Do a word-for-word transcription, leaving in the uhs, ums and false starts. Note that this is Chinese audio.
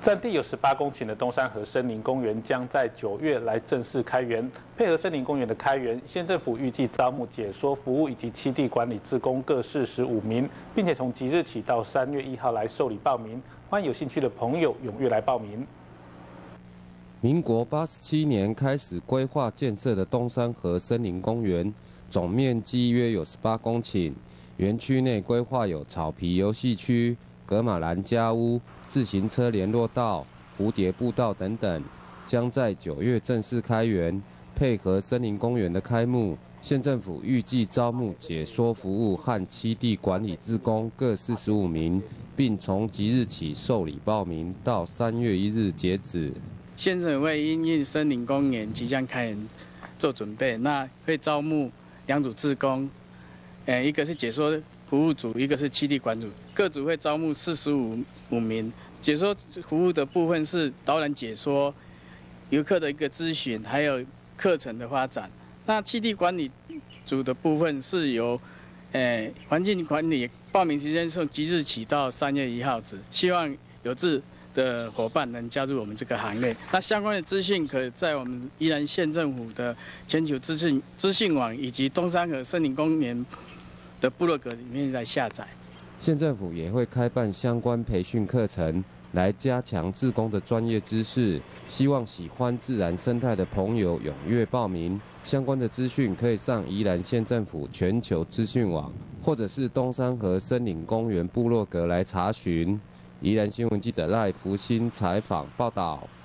占地有十八公顷的东山河森林公园将在九月来正式开园。配合森林公园的开园，县政府预计招募解说服务以及栖地管理志工各四十五名，并且从即日起到三月一号来受理报名。欢迎有兴趣的朋友踊跃来报名。 民国八十七年开始规划建设的东山河森林公园，总面积约有十八公顷。园区内规划有草皮游戏区、格马兰家屋、自行车联络道、蝴蝶步道等等，将在九月正式开园。配合森林公园的开幕，县政府预计招募解说服务和栖地管理志工各四十五名，并从即日起受理报名，到三月一日截止。 县政府为因应森林公园即将开园做准备，那会招募两组志工，呃，一个是解说服务组，一个是栖地管组，各组会招募四十五五名。解说服务的部分是导览解说、游客的一个咨询，还有课程的发展。那栖地管理组的部分是由，呃，环境管理报名时间从即日起到三月一号止，希望有志的伙伴能加入我们这个行列。那相关的资讯可在我们宜兰县政府的全球资讯资讯网以及东山河森林公园的部落格里面来下载。 县政府也会开办相关培训课程，来加强志工的专业知识。希望喜欢自然生态的朋友踊跃报名。相关的资讯可以上宜兰县政府全球资讯网，或者是东山河森林公园部落格来查询。宜兰新闻记者赖福兴采访报道。